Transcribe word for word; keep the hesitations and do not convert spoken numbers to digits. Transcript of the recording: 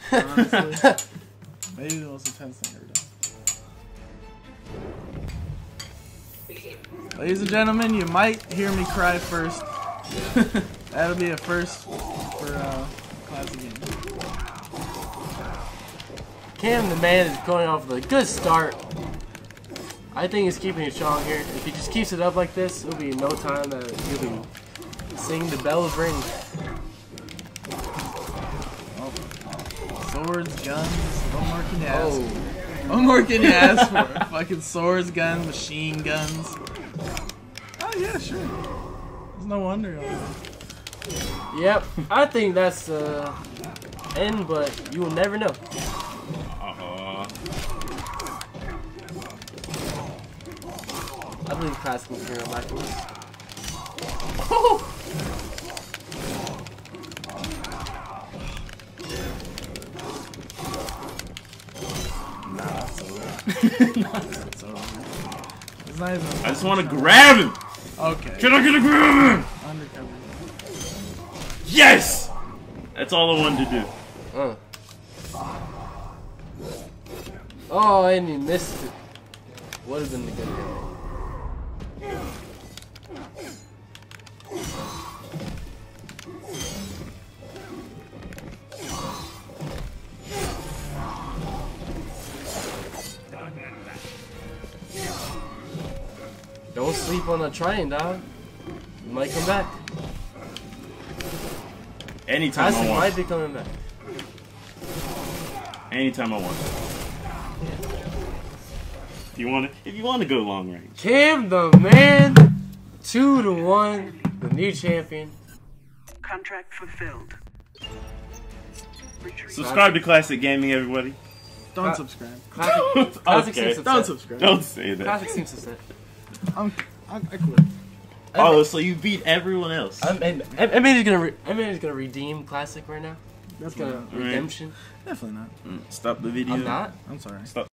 honestly. Maybe the most intense thing ever done. Ladies and gentlemen, you might hear me cry first. That'll be a first for uh, classic game. Cam the man is going off with a good start. I think he's keeping it strong here. If he just keeps it up like this, it'll be in no time that he'll be singing the bells ring. Oh. Swords, guns, what more can you ask Oh. for? What more can you ask for? Fucking swords, guns, machine guns. Oh yeah, sure. There's no wonder. Yep, I think that's the uh, end, but you will never know. Uh-uh. I believe classic material might lose. Nah, it's over. It's over. It's not even I just want to grab him. Okay. Can I get a grab him? Undercover. Yes! That's all I wanted to do. Uh. Oh, and he missed it. Would have been the good hit. Don't sleep on the train, dog. You might come back. Anytime Classic I want. might be coming back. Anytime I want. If you want to, if you want to go long range. Cam the man, two to one, the new champion. Contract fulfilled. Subscribe to Classic Gaming, everybody. Don't Uh, subscribe. Classic, classic Okay. seems Don't upset. subscribe. Don't say that. Classic seems upset. I'm, I, I quit. Oh, so you beat everyone else. I mean, I mean, he's gonna, re I mean, he's gonna redeem Classic right now. He's Definitely gonna not. Right. redemption. Definitely not. Mm, Stop the video. I'm not. I'm sorry. Stop.